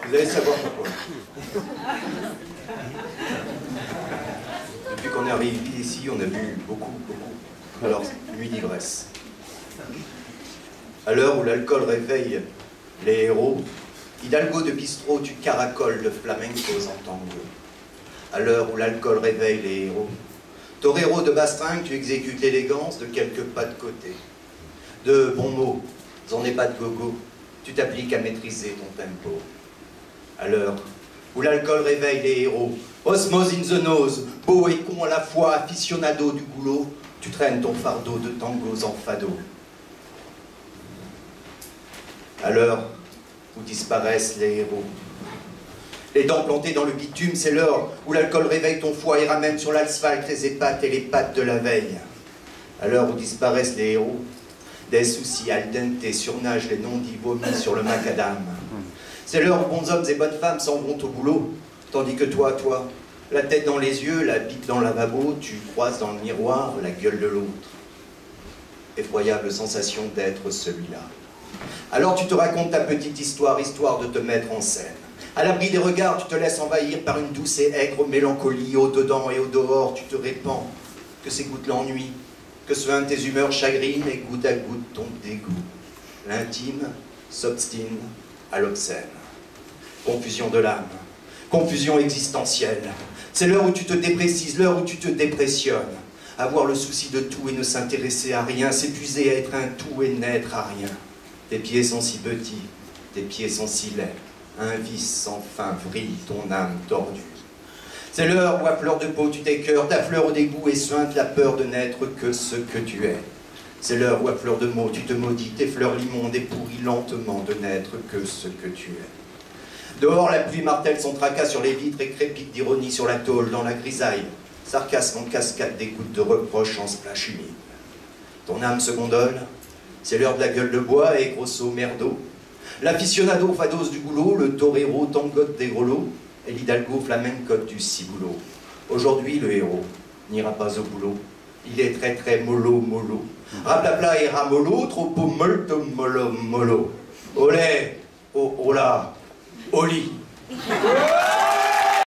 Vous allez savoir pourquoi. Depuis qu'on est arrivé ici, on a bu beaucoup. Alors, nuit d'ivresse. À l'heure où l'alcool réveille les héros, Hidalgo de bistrot, tu caracoles de flamencos en tango. À l'heure où l'alcool réveille les héros, torero de bastringue, tu exécutes l'élégance de quelques pas de côté. De bons mots, en n'est pas de gogo, tu t'appliques à maîtriser ton tempo. À l'heure où l'alcool réveille les héros, osmose in the nose, beau et con à la fois, aficionado du goulot, tu traînes ton fardeau de tangos en fado. À l'heure où disparaissent les héros, les dents plantées dans le bitume, c'est l'heure où l'alcool réveille ton foie et ramène sur l'asphalte les hépates et les pattes de la veille. À l'heure où disparaissent les héros, des soucis al dente surnagent les non-dits vomis sur le macadam. C'est l'heure où bons hommes et bonnes femmes s'en vont au boulot, tandis que toi, la tête dans les yeux, la pipe dans le lavabo, tu croises dans le miroir la gueule de l'autre. Effroyable sensation d'être celui-là. Alors tu te racontes ta petite histoire, histoire de te mettre en scène. À l'abri des regards, tu te laisses envahir par une douce et aigre mélancolie. Au-dedans et au-dehors, tu te répands que s'égoutte l'ennui, que soin tes humeurs chagrinent et goutte à goutte ton dégoût. L'intime s'obstine à l'obscène. Confusion de l'âme, confusion existentielle. C'est l'heure où tu te déprécises, l'heure où tu te dépressionnes. Avoir le souci de tout et ne s'intéresser à rien, s'épuiser à être un tout et n'être à rien. Tes pieds sont si petits, tes pieds sont si laids. Un vice sans fin vrille ton âme tordue. C'est l'heure où à fleur de peau tu t'écœures, ta fleur au dégoût et suinte la peur de n'être que ce que tu es. C'est l'heure où à fleur de mots tu te maudis, tes fleurs l'immonde et pourris lentement de n'être que ce que tu es. Dehors la pluie martèle son tracas sur les vitres et crépite d'ironie sur la tôle dans la grisaille. Sarcasme en cascade des gouttes de reproches en splash humide. Ton âme se gondole, c'est l'heure de la gueule de bois et grosso merdo. L'aficionado fados du goulot, le torero tangote des grelots, et l'hidalgo flamencote du ciboulot. Aujourd'hui, le héros n'ira pas au boulot. Il est très mollo. Raplapla et ramolo, troppo molto mollo. Olé, oh là, oli.